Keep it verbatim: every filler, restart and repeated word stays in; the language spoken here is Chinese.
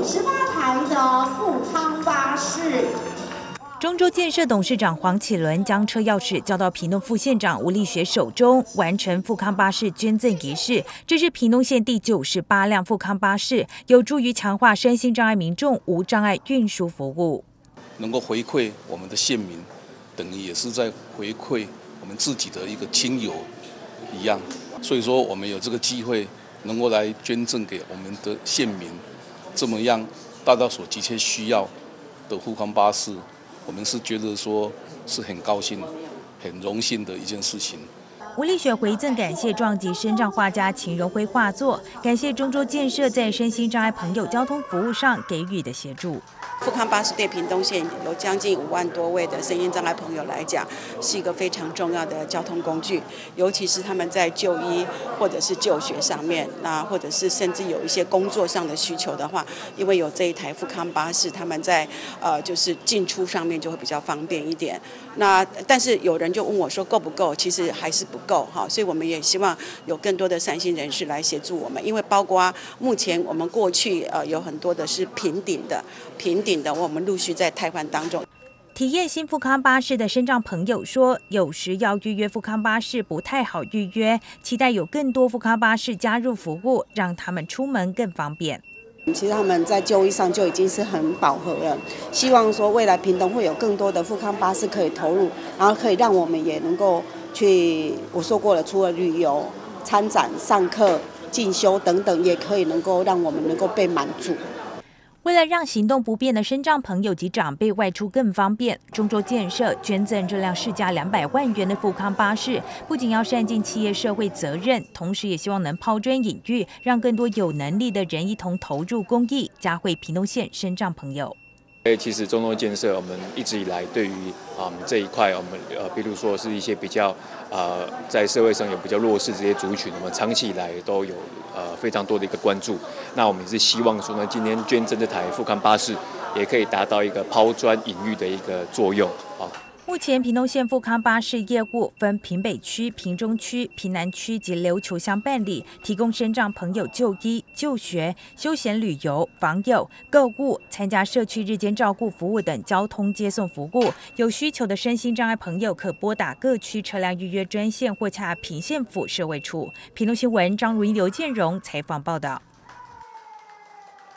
十八台的富康巴士。 中州建设董事长黄启伦将车钥匙交到屏东副县长吴立学手中，完成富康巴士捐赠仪式。这是屏东县第九十八辆富康巴士，有助于强化身心障碍民众无障碍运输服务。 能够回馈我们的县民，等于也是在回馈我们自己的一个亲友一样。所以说，我们有这个机会能够来捐赠给我们的县民，这么样大家所急切需要的富康巴士。我们是觉得说是很高兴、很荣幸的一件事情。 吴立学回赠感谢壮吉身障画家秦荣辉画作，感谢中州建设在身心障碍朋友交通服务上给予的协助。 富康巴士对屏东县有将近五万多位的身心障碍朋友来讲，是一个非常重要的交通工具，尤其是他们在就医或者是就学上面，那或者是甚至有一些工作上的需求的话，因为有这一台富康巴士，他们在呃就是进出上面就会比较方便一点。那但是有人就问我说够不够？其实还是不够哈，所以我们也希望有更多的善心人士来协助我们，因为包括目前我们过去呃有很多的是平顶的，平顶。我们陆续在汰换当中。 体验新富康巴士的身障朋友说，有时要预约富康巴士不太好预约，期待有更多富康巴士加入服务，让他们出门更方便。 其实他们在就医上就已经是很饱和了，希望说未来屏东会有更多的富康巴士可以投入，然后可以让我们也能够去，我说过了，除了旅游、参展、上课、进修等等，也可以能够让我们能够被满足。 为了让行动不便的身障朋友及长辈外出更方便，中州建设捐赠这辆市价两百万元的富康巴士，不仅要善尽企业社会责任，同时也希望能抛砖引玉，让更多有能力的人一同投入公益，嘉惠屏东县身障朋友。 其实中州建设我们一直以来对于啊、嗯、这一块，我们呃，比如说是一些比较呃在社会上有比较弱势这些族群，我们长期以来都有呃非常多的一个关注。那我们也是希望说呢，今天捐赠这台富康巴士，也可以达到一个抛砖引玉的一个作用啊。 目前屏东县富康巴士业务分屏北区、屏中区、屏南区及琉球乡办理，提供身障朋友就医、就学、休闲旅游、访友、购物、参加社区日间照顾服务等交通接送服务。有需求的身心障碍朋友可拨打各区车辆预约专线或洽屏县府社会处。屏东新闻张如英、刘建荣采访报道。